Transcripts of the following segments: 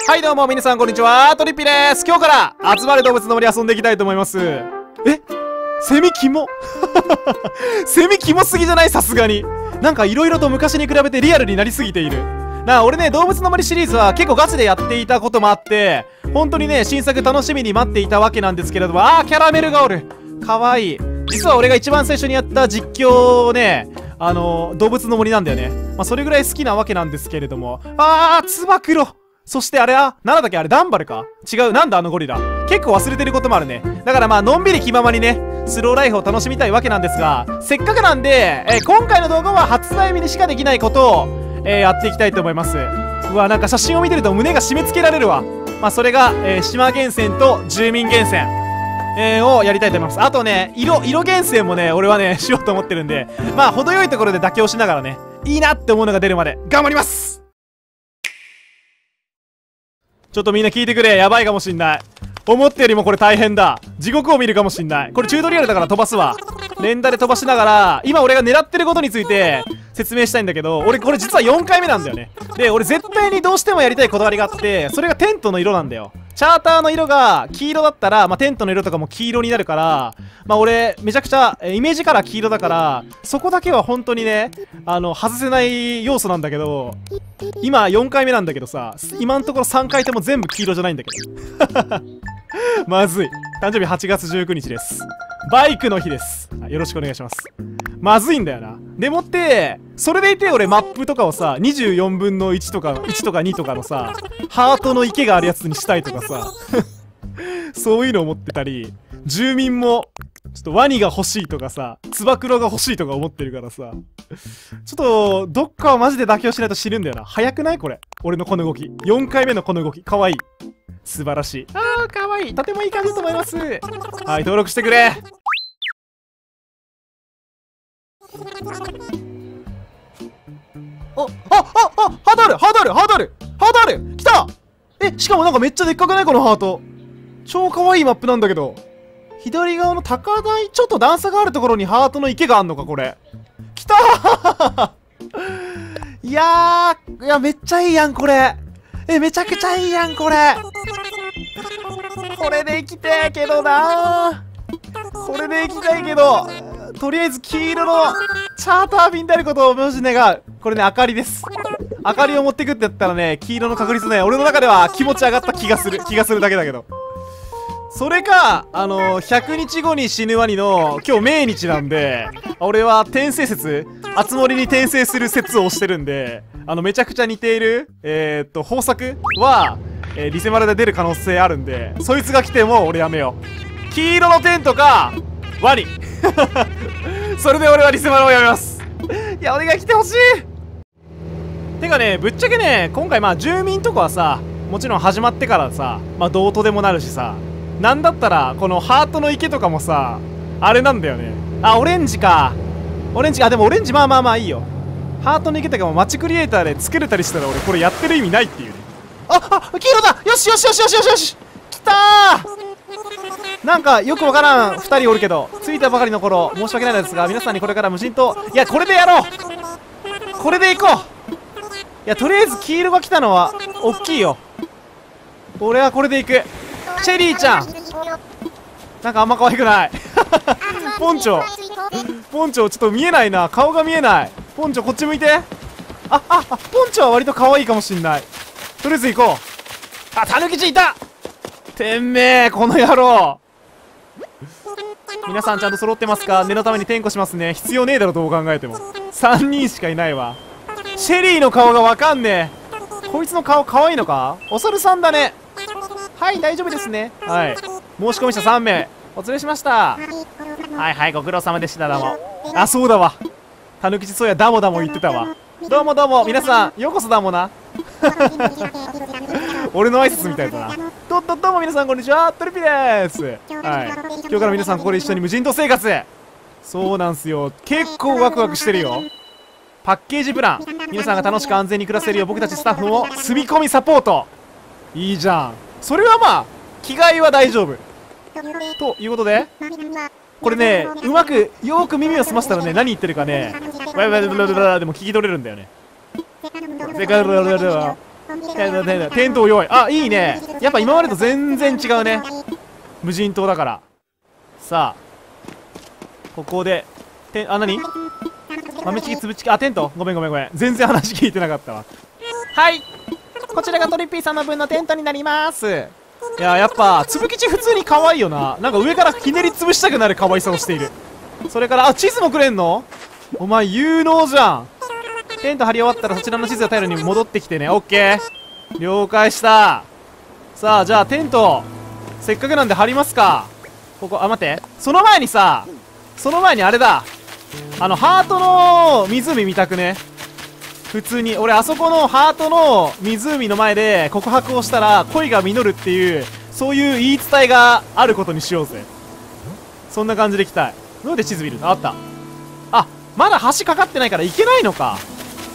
はいどうも皆さんこんにちは、トリッピーです。今日から集まる動物の森遊んでいきたいと思います。セミキモセミキモすぎじゃない？さすがになんか色々と昔に比べてリアルになりすぎている。俺ね、動物の森シリーズは結構ガチでやっていたこともあって、本当にね、新作楽しみに待っていたわけなんですけれども、キャラメルがおる。かわいい。実は俺が一番最初にやった実況ね、動物の森なんだよね。それぐらい好きなわけなんですけれども。つば九郎。そしてあれは、なんだっけ、あれダンバルか違う、なんだあのゴリラ。結構忘れてることもあるね。だからのんびり気ままにね、スローライフを楽しみたいわけなんですが、せっかくなんで、今回の動画は発売日にしかできないことを、やっていきたいと思います。うわ、なんか写真を見てると胸が締め付けられるわ。それが、島厳選と住民厳選、をやりたいと思います。あとね、色厳選もね、俺はね、しようと思ってるんで、程よいところで妥協しながらね、いいなって思うのが出るまで頑張ります。ちょっとみんな聞いてくれ。やばいかもしんない。思ったよりもこれ大変だ。地獄を見るかもしんない。これチュートリアルだから飛ばすわ。連打で飛ばしながら、今俺が狙ってることについて説明したいんだけど、俺これ実は4回目なんだよね。で、俺絶対にどうしてもやりたいこだわりがあって、それがテントの色なんだよ。チャーターの色が黄色だったら、テントの色とかも黄色になるから、俺めちゃくちゃイメージカラー黄色だから、そこだけは本当にね、外せない要素なんだけど、今4回目なんだけどさ、今んところ3回とも全部黄色じゃないんだけどまずい。誕生日8月19日です。バイクの日です。よろしくお願いします。まずいんだよな。でもって、それでいて俺マップとかをさ、24分の1とか2とかのさ、ハートの池があるやつにしたいとかさそういうの思ってたり、住民もちょっとワニが欲しいとかさ、つば九郎が欲しいとか思ってるからさ、ちょっとどっかはマジで妥協しないと死ぬんだよな。早くないこれ。俺のこの動き。4回目のこの動き。かわいい。素晴らしい。かわいい。とてもいい感じだと思います。はい、登録してくれ。ハードル来た。しかもなんかめっちゃでっかくないこのハート。超かわいいマップなんだけど。左側の高台、ちょっと段差があるところにハートの池があんのかこれ。来たーいや、めっちゃいいやんこれ。めちゃくちゃいいやんこれ。これで行きたいけどなー。これで行きたいけど、とりあえず黄色のチャーター便であることをマジ願う。これね、明かりです。明かりを持ってくってやったらね、黄色の確率ね、俺の中では気持ち上がった気がするだけだけど。それか、100日後に死ぬワニの今日命日なんで、俺は転生説、あつ森に転生する説を推してるんで、めちゃくちゃ似ている、豊作は、リセマラで出る可能性あるんで、そいつが来ても俺やめよう。黄色のテントか、ワニそれで俺はリセマラをやめます。いや、お願い来てほしい。てかね、ぶっちゃけね、今回住民とかはさ、もちろん始まってからさ、どうとでもなるしさ、なんだったらこのハートの池とかもさ、あれなんだよね。オレンジか。でもオレンジまあいいよ。ハートの池とかもマッチクリエイターで作れたりしたら俺これやってる意味ないっていうね。黄色だ。よし来たー。なんかよくわからん2人おるけど、着いたばかりの頃申し訳ないのですが、皆さんにこれから無人島、いやこれでやろう。これで行こう。いやとりあえず黄色が来たのは大きいよ。俺はこれで行く。チェリーちゃんなんかあんま可愛くないポンチョちょっと見えないな。顔が見えない。ポンチョこっち向いて。ポンチョは割と可愛いかもしんない。とりあえず行こう。たぬきちいた。てんめえこの野郎。皆さんちゃんと揃ってますか？念のために点呼しますね。必要ねえだろどう考えても。3人しかいないわ。シェリーの顔がわかんねえ。こいつの顔可愛いのか？お猿さんだね。はい、大丈夫ですね。はい。申し込み者3名、お連れしました。はい、ご苦労様でした、どうも。そうだわ。たぬきちそうや、ダモ言ってたわ。どうも、皆さん、ようこそダモな。俺の挨拶みたいだな。どうも皆さん、こんにちは。トリピです。はい。今日から皆さん、ここで一緒に無人島生活。そうなんすよ。結構ワクワクしてるよ。パッケージプラン。皆さんが楽しく安全に暮らせるよう、僕たちスタッフも住み込みサポート。いいじゃん。それは着替えは大丈夫。ということで、これね、うまくよーく耳を澄ませたらね、何言ってるかね、でも聞き取れるんだよね。 テント弱い。あ、いいね。やっぱ今までと全然違うね。無人島だから。さあここで何豆チキつぶチキ、あ、テント、ごめん全然話聞いてなかったわ。はい、こちらがトリッピーさんの分のテントになります。いや、やっぱつぶ吉普通に可愛いよな。なんか上からひねり潰したくなる可愛さをしている。それから、あ、地図もくれんの？お前有能じゃん。テント張り終わったらそちらの地図を頼りに戻ってきてね。オッケー、了解した。さあじゃあテントせっかくなんで張りますか。ここ、あ、待って、その前にあれだ、ハートの湖見たくね。普通に俺あそこのハートの湖の前で告白をしたら恋が実るっていう、そういう言い伝えがあることにしようぜ。そんな感じでいきたい。どうやって地図見るの？あった。あ、まだ橋かかってないから行けないのか。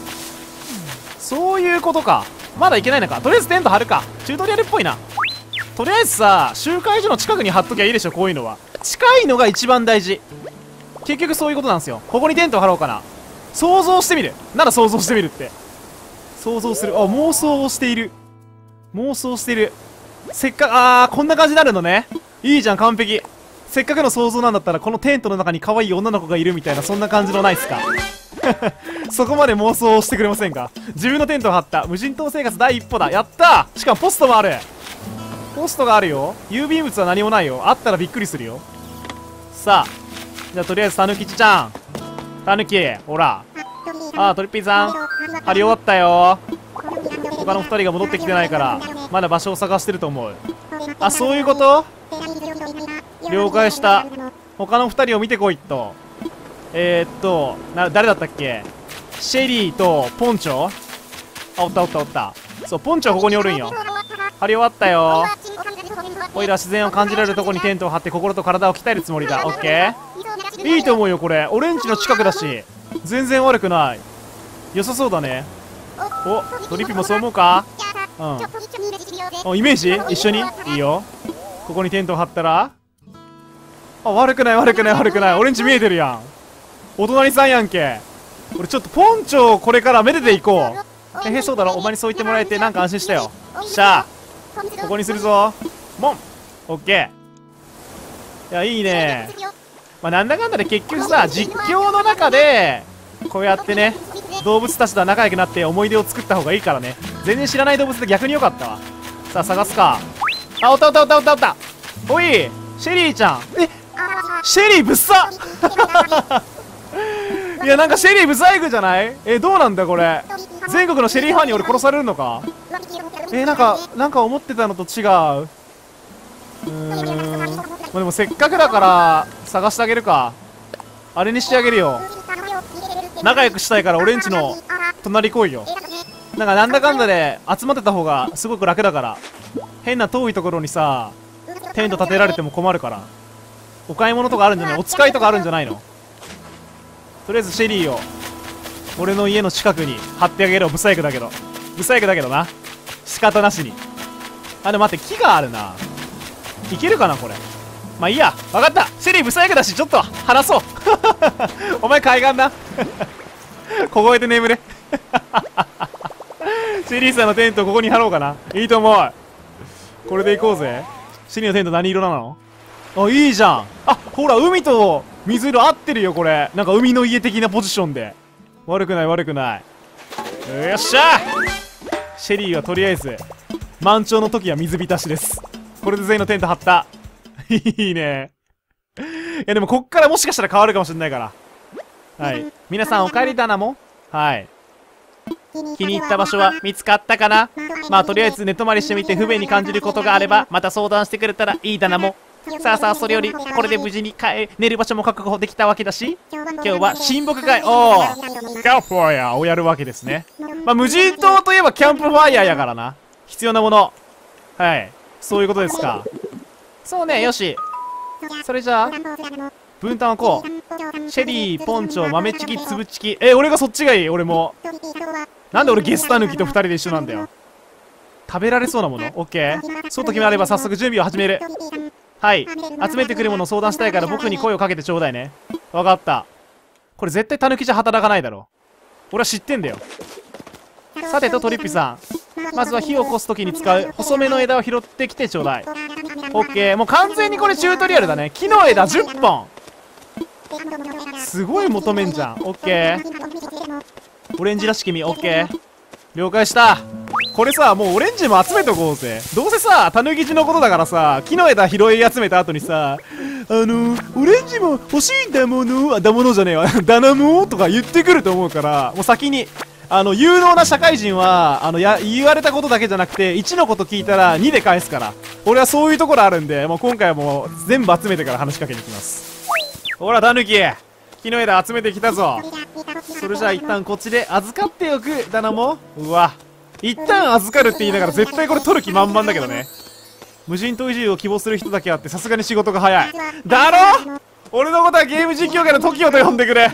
そういうことか。まだ行けないのか。とりあえずテント張るか。チュートリアルっぽいな。とりあえずさ、集会所の近くに張っときゃいいでしょ。こういうのは近いのが一番大事。結局そういうことなんですよ。ここにテント張ろうかな。想像してみる。なら想像してみるって。想像する。あ、妄想をしている。せっかく、こんな感じになるのね。いいじゃん、完璧。せっかくの想像なんだったら、このテントの中に可愛い女の子がいるみたいな、そんな感じのないっすか。そこまで妄想をしてくれませんか。自分のテントを張った。無人島生活第一歩だ。やったー。しかもポストもある。ポストがあるよ。郵便物は何もないよ。あったらびっくりするよ。さあじゃあとりあえずたぬきちちゃん、たぬき、ほら。ああ、トリッピーさん張り終わったよ。他の2人が戻ってきてないからまだ場所を探してると思う。あ、そういうこと。了解した。他の2人を見てこいと。誰だったっけ。シェリーとポンチョ。あ、おった。そう、ポンチョここにおるんよ。張り終わったよ。おいら自然を感じられるとこにテントを張って心と体を鍛えるつもりだ。オッケー、いいと思うよ。これオレンジの近くだし全然悪くない。良さそうだね。お、トリッピもそう思うか。うん。お、イメージ一緒にいいよ。ここにテントを張ったら、あ、悪くない。オレンジ見えてるやん。お隣さんやんけ。俺ちょっとポンチョこれからめでていこう。そうだろ。お前にそう言ってもらえてなんか安心したよ。しゃあここにするぞ。モン。オッケー。いや、いいね。まあ、なんだかんだで結局さ、実況の中でこうやってね、動物たちとは仲良くなって思い出を作った方がいいからね。全然知らない動物で逆に良かったわ。さあ探すか。あ、おった。おいシェリーちゃん。シェリーぶっさいや、なんかシェリーブサイクじゃない？どうなんだこれ。全国のシェリーファンに俺殺されるのか。なんか思ってたのと違う。まあ、でもせっかくだから探してあげるか。あれにしてあげるよ。仲良くしたいから俺んちの隣来いよ。なんだかんだで集まってた方がすごく楽だから。変な遠いところにさテント立てられても困るから。お買い物とかあるんじゃない？お使いとかあるんじゃないの？とりあえずシェリーを俺の家の近くに貼ってあげるよ。ブサイクだけどな。仕方なしに。あ、でも待って、木があるな。いけるかなこれ。まあいいや、分かった。シェリーブサイクだしちょっと話そうお前海岸な凍えて眠れシェリーさんのテントここに貼ろうかな。いいと思う。これで行こうぜ。シェリーのテント何色なの？あ、いいじゃん。あ、ほら海と水色合ってるよこれ。なんか海の家的なポジションで。悪くない。よっしゃ。シェリーはとりあえず満潮の時は水浸しです。これで全員のテント張ったいいね。いやでもこっからもしかしたら変わるかもしれないから。はい、皆さんお帰りだなも。はい、気に入った場所は見つかったかな。まあとりあえず寝泊まりしてみて不便に感じることがあればまた相談してくれたらいいだなも。さあそれよりこれで無事に寝る場所も確保できたわけだし、今日は親睦会キャンプファイヤーをやるわけですね。まあ無人島といえばキャンプファイヤーやからな。必要なもの、はい、そういうことですか。そうね、よし。それじゃあ分担をこう。シェリー、ポンチョ、豆チキ、つぶチキ。俺がそっちがいい。俺も。なんで俺ゲスタ抜きと2人で一緒なんだよ。食べられそうなもの OK。 そうと決まれば早速準備を始める。はい、集めてくるものを相談したいから僕に声をかけてちょうだいね。わかった。これ絶対タヌキじゃ働かないだろ。俺は知ってんだよ。さてとトリッピさん、 まずは火を起こす時に使う細めの枝を拾ってきてちょうだい。オッケー。もう完全にこれチュートリアルだね。木の枝10本すごい求めんじゃん。オッケー。オレンジらしき実。オッケー。了解した。これさ、もうオレンジも集めとこうぜ。どうせさ、タヌキジのことだからさ、木の枝拾い集めた後にさ、オレンジも欲しいんだもの、だものじゃねえわ、だなもとか言ってくると思うから、もう先に、有能な社会人は、言われたことだけじゃなくて、1のこと聞いたら2で返すから。俺はそういうところあるんで、もう今回はもう全部集めてから話しかけに行きます。ほら、タヌキ、木の枝集めてきたぞ。それじゃあ一旦こっちで預かっておく、だなも。うわ。一旦預かるって言いながら絶対これ取る気満々だけどね。無人島移住を希望する人だけあってさすがに仕事が早いだろ。俺のことはゲーム実況界の TOKIO と呼んでくれ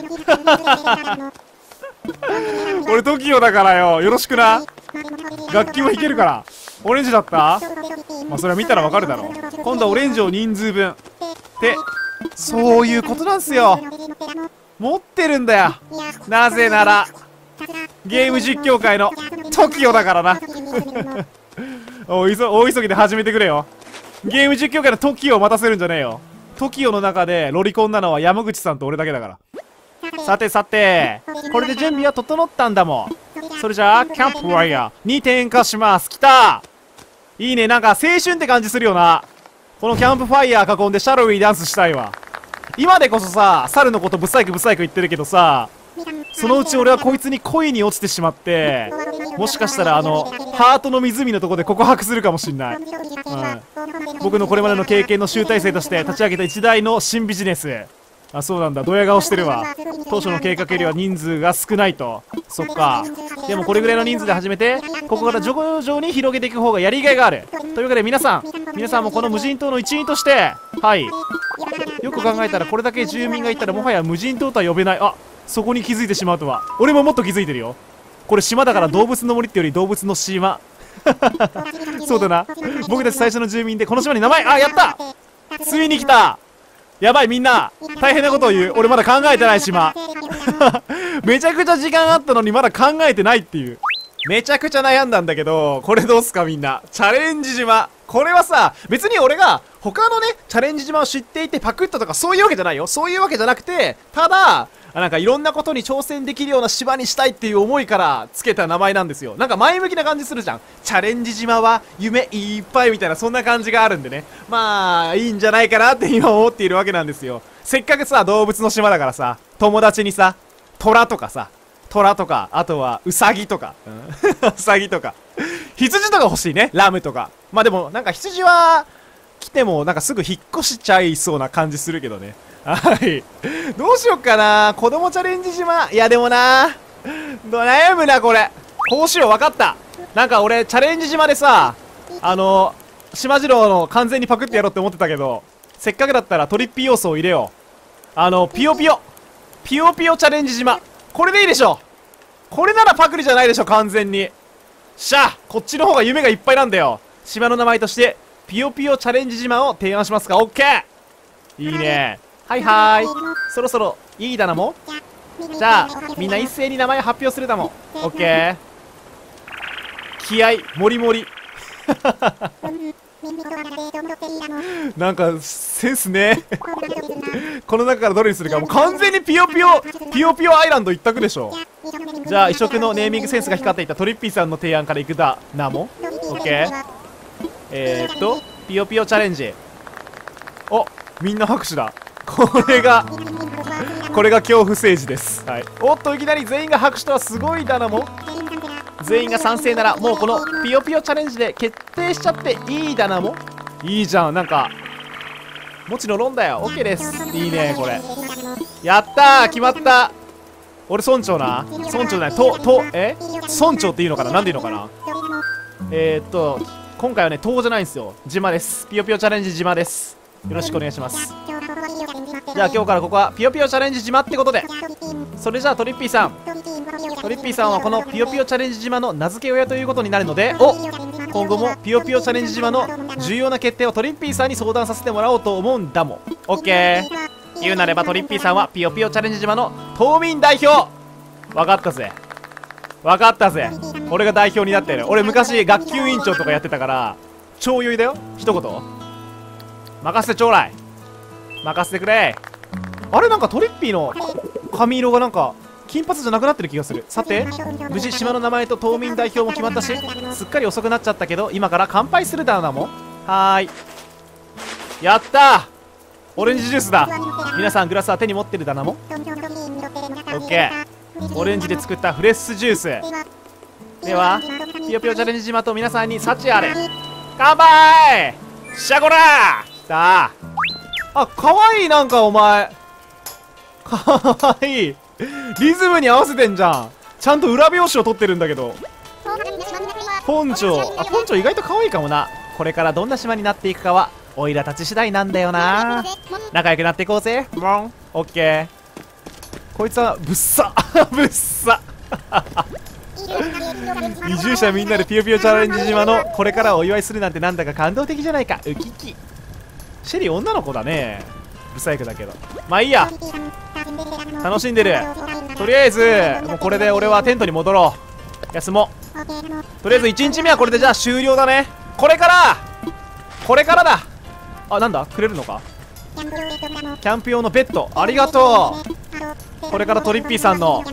俺 TOKIO だからよ、よろしくな。楽器も弾けるから。オレンジだった。まあそれは見たらわかるだろう。今度はオレンジを人数分ってそういうことなんすよ。持ってるんだよ。なぜならゲーム実況界の TOKIO だからな大急ぎで始めてくれよ。ゲーム実況界の TOKIO を待たせるんじゃねえよ。 TOKIO の中でロリコンなのは山口さんと俺だけだから。さてさて、これで準備は整ったんだもん。それじゃあキャンプファイヤーに点火します。きた。いいね。なんか青春って感じするよな。このキャンプファイヤー囲んでシャロウィーダンスしたいわ。今でこそさ、猿のことブサイクブサイク言ってるけどさ、そのうち俺はこいつに恋に落ちてしまって、もしかしたらハートの湖のとこで告白するかもしんない。僕のこれまでの経験の集大成として立ち上げた一大の新ビジネス。あ、そうなんだ。ドヤ顔してるわ。当初の計画よりは人数が少ないと。そっか。でもこれぐらいの人数で始めて、ここから徐々に広げていく方がやりがいがある。というわけで皆さんもこの無人島の一員として、はい。よく考えたらこれだけ住民がいたらもはや無人島とは呼べない。あ、そこに気づいてしまうとは。俺ももっと気づいてるよ。これ島だから動物の森ってより動物の島そうだな。僕たち最初の住民でこの島に名前、あ、やった。ついに来た。やばい、みんな大変なことを言う。俺まだ考えてない島めちゃくちゃ時間あったのにまだ考えてないっていう。めちゃくちゃ悩んだんだけど、これどうすかみんな。チャレンジ島。これはさ、別に俺が他のね、チャレンジ島を知っていてパクったとかそういうわけじゃないよ。そういうわけじゃなくて、ただ、なんかいろんなことに挑戦できるような島にしたいっていう思いからつけた名前なんですよ。なんか前向きな感じするじゃん。チャレンジ島は夢いっぱいみたいな、そんな感じがあるんでね。まあ、いいんじゃないかなって今思っているわけなんですよ。せっかくさ、動物の島だからさ、友達にさ、虎とか、あとはウサギとか、ウサギとか、羊とか欲しいね。ラムとか。まあでも、なんか羊は来てもなんかすぐ引っ越しちゃいそうな感じするけどね。はい。どうしよっかな。子供チャレンジ島。いやでもな。悩むな、これ。こうしよう、わかった。なんか俺、チャレンジ島でさ、島次郎の完全にパクってやろうって思ってたけど、せっかくだったらトリッピー要素を入れよう。ピヨピヨチャレンジ島。これでいいでしょ。これならパクリじゃないでしょ、完全に。しゃあ、こっちの方が夢がいっぱいなんだよ。島の名前として、ピヨピヨチャレンジ島を提案しますか。オッケー。いいね。はいはーい。そろそろいいだなも。じゃあみんな一斉に名前を発表するだも。オッケー。気合もりもりなんかセンスねこの中からどれにするか。もう完全にピヨピヨアイランド一択でしょ。じゃあ異色のネーミングセンスが光っていたトリッピーさんの提案からいくだなも。オッケー。ピヨピヨチャレンジ。お、みんな拍手だ。これが恐怖政治です。はい。おっと、いきなり全員が拍手とはすごいだなも。全員が賛成ならもうこのピヨピヨチャレンジで決定しちゃっていいだなも。いいじゃん。なんかもちろんロンだよ。 OK です。いいね。これやったー。決まった。俺村長な。村長じゃない、村長っていうのかな。なんでいいのかな。今回はね、島じゃないんですよ。島です。ピヨピヨチャレンジ島です。よろしくお願いします。じゃあ今日からここはピヨピヨチャレンジ島ってことで。それじゃあトリッピーさんはこのピヨピヨチャレンジ島の名付け親ということになるので、今後もピヨピヨチャレンジ島の重要な決定をトリッピーさんに相談させてもらおうと思うんだもん。オッケー。言うなればトリッピーさんはピヨピヨチャレンジ島の島民代表。わかったぜ。 俺が代表になってる。俺昔学級委員長とかやってたから超余裕だよ。一言任せてちょうだい。任せてくれ。あれなんかトリッピーの髪色がなんか金髪じゃなくなってる気がする。さて無事島の名前と島民代表も決まったし、すっかり遅くなっちゃったけど今から乾杯するだなも。はーい、やったー。オレンジジュースだ。皆さんグラスは手に持ってるだなも。オッケー。オレンジで作ったフレッシュジュースではぴよぴよチャレンジ島と皆さんに幸あれ。乾杯。しゃこらー。きたー。あ、かわいい。なんかお前かわいい。リズムに合わせてんじゃん。ちゃんと裏表紙を取ってるんだけど。ポンチョ。あ、ポンチョ意外と可愛いかもな。これからどんな島になっていくかはオイラたち次第なんだよな。仲良くなっていこうぜ。オッケー。こいつはぶっさぶっさ移住者みんなでぴよぴよチャレンジ島のこれからお祝いするなんてなんだか感動的じゃないか。ウキキ。シェリー女の子だね。ブサイクだけどまあいいや。楽しんでる。とりあえずもうこれで俺はテントに戻ろう。休もう。とりあえず1日目はこれでじゃあ終了だね。これからだ。あ、なんだくれるのか。キャンプ用のベッドありがとう。これからトリッピーさんの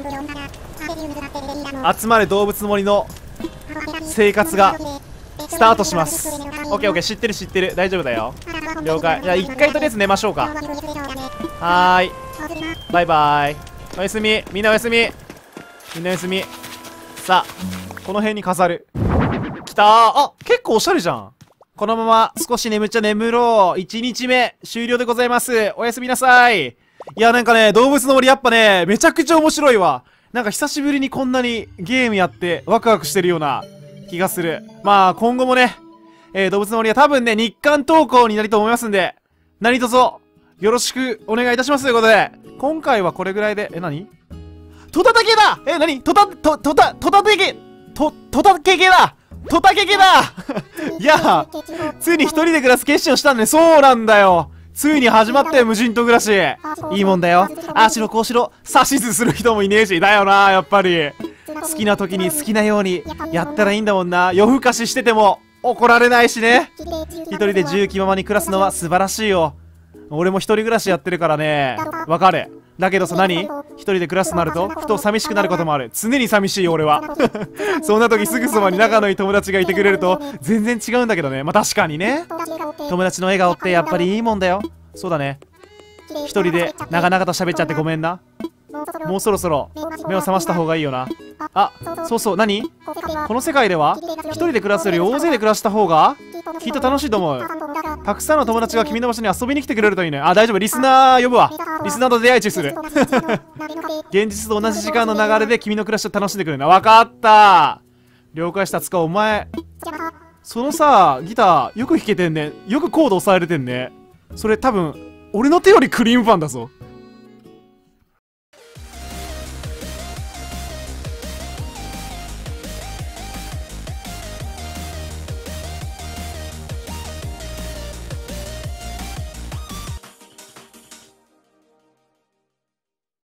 集まれ動物の森の生活がスタートします。オッケーオッケー。知ってる知ってる。大丈夫だよ。了解。じゃあ一回とりあえず寝ましょうか。はーい、バイバイ。おやすみ。みんなおやすみ。みんなおやすみ。さあこの辺に飾る。きたー。あ、結構おしゃれじゃん。このまま少し眠ろう。1日目終了でございます。おやすみなさい。いやなんかね、動物の森やっぱねめちゃくちゃ面白いわ。なんか久しぶりにこんなにゲームやってワクワクしてるような気がする。まあ今後もね、動物の森は多分ね日韓投稿になると思いますんで、何卒よろしくお願いいたしますということで、今回はこれぐらいで。何トタタケだ。何トタテケだ。トタケケだいやついに一人で暮らす決心をしたんで。そうなんだよ。ついに始まったよ無人島暮らし。いいもんだよ。ああしろこうしろ指図する人もいねえし。だよな。やっぱり好きな時に好きなようにやったらいいんだもんな。夜更かししてても怒られないしね。一人で自由気ままに暮らすのは素晴らしいよ。俺も一人暮らしやってるからねわかる。だけどさ、何一人で暮らすとなるとふと寂しくなることもある。常に寂しいよ俺はそんな時すぐそばに仲のいい友達がいてくれると全然違うんだけどね。まあ確かにね、友達の笑顔ってやっぱりいいもんだよ。そうだね。一人で長々と喋っちゃってごめんな。もうそろそろ目を覚ました方がいいよな。あ、そうそう。何この世界では一人で暮らすより大勢で暮らした方がきっと楽しいと思う。たくさんの友達が君の場所に遊びに来てくれるといいね。あ、大丈夫。リスナー呼ぶわ。リスナーと出会い中する現実と同じ時間の流れで君の暮らしを楽しんでくれるな。分かった。了解した。つかお前そのさギターよく弾けてんね。よくコード押さえれてんね。それ多分俺の手よりクリームパンだぞ